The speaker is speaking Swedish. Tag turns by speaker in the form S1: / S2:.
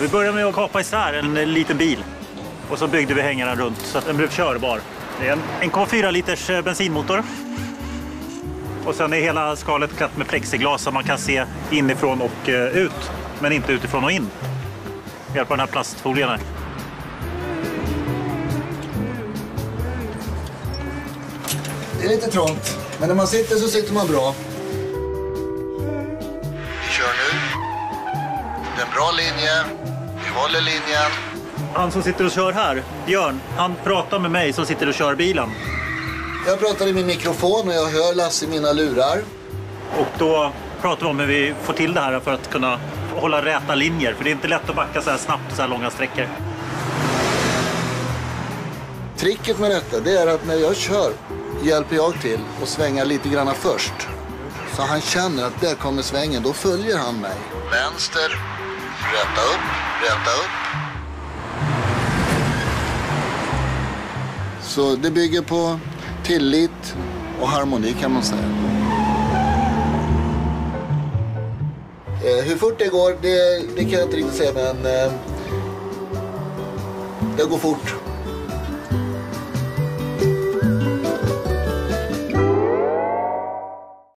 S1: Vi började med att kapa isär en liten bil. Och så byggde vi hängarna runt så att den blev körbar. Det är en 1,4 liters bensinmotor. Och sen är hela skalet klätt med plexiglas så man kan se inifrån och ut. Men inte utifrån och in. Med hjälp av den här plastfolien här.
S2: Det är lite trångt, men när man sitter så sitter man bra. Vi kör nu. Det är en bra linje. Vi håller linjen.
S1: Han som sitter och kör här, Björn, han pratar med mig som sitter och kör bilen.
S2: Jag pratar i min mikrofon och jag hör Lasse i mina lurar.
S1: Och då pratar vi om hur vi får till det här för att kunna hålla räta linjer. För det är inte lätt att backa så här snabbt så här långa sträckor.
S2: Tricket med detta det är att när jag kör hjälper jag till att svänga lite grann först. Så han känner att där kommer svängen, då följer han mig. Vänster, räta upp, räta upp. Så det bygger på tillit och harmoni kan man säga. Hur fort det går, det kan jag inte riktigt säga, men det går fort.